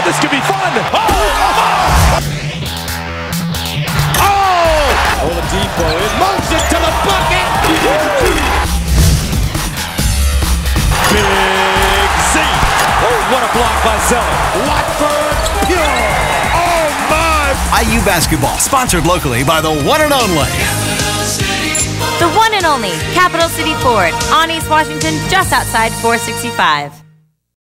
this could be fun. Oladipo, it moves it to the bucket. Big Z. Oh, what a block by Zeller. Watford, pure. Oh, my. IU basketball, sponsored locally by the one and only. The one and only Capital City Ford on East Washington, just outside 465.